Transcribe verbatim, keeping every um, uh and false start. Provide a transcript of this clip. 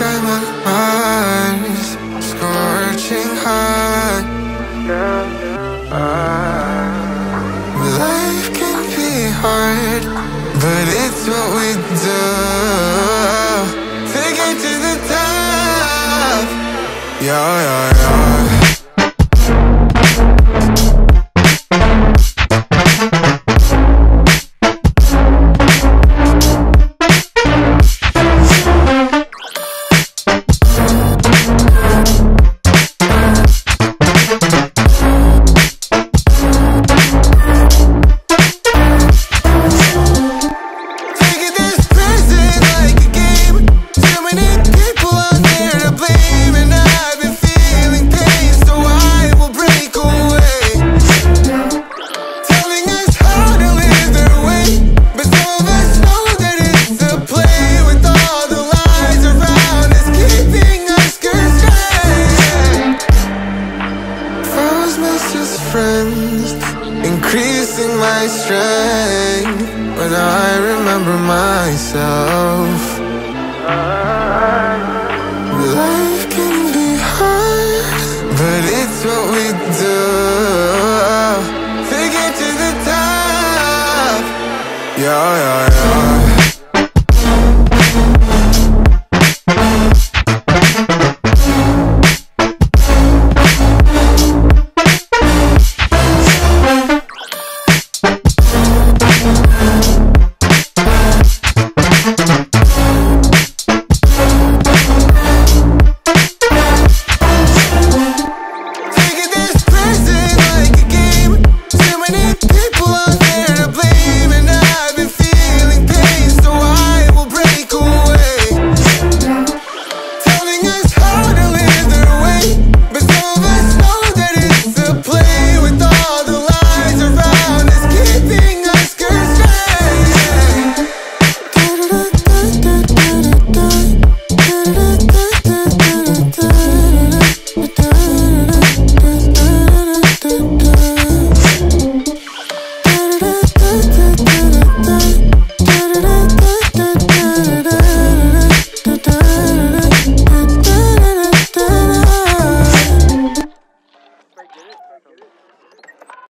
I'm on Mars, scorching hot. Life can be hard, but it's what we do to get to the top. Yeah, yeah, yeah. Increasing my strength when I remember myself. Life can be hard, but it's what we do to get to the top. Yeah, yeah, yeah.